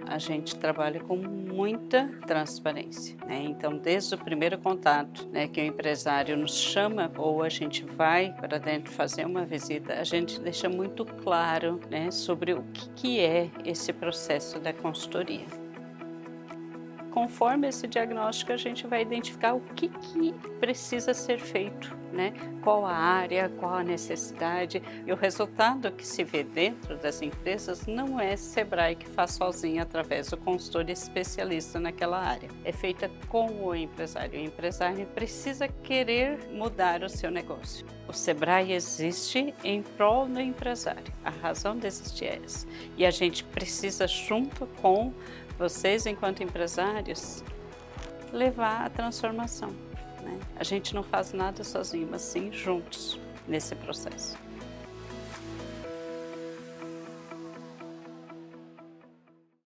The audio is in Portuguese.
a gente trabalha com muita transparência, né? Então, desde o primeiro contato, né, que o empresário nos chama ou a gente vai para dentro fazer uma visita, a gente deixa muito claro, né, sobre o que é esse processo da consultoria. Conforme esse diagnóstico, a gente vai identificar o que precisa ser feito, né? Qual a área, qual a necessidade. E o resultado que se vê dentro das empresas não é Sebrae que faz sozinho através do consultor especialista naquela área. É feita com o empresário. O empresário precisa querer mudar o seu negócio. O Sebrae existe em prol do empresário. A razão de existir é essa. E a gente precisa, junto com vocês, enquanto empresários, levar a transformação, né? A gente não faz nada sozinho, mas sim juntos nesse processo.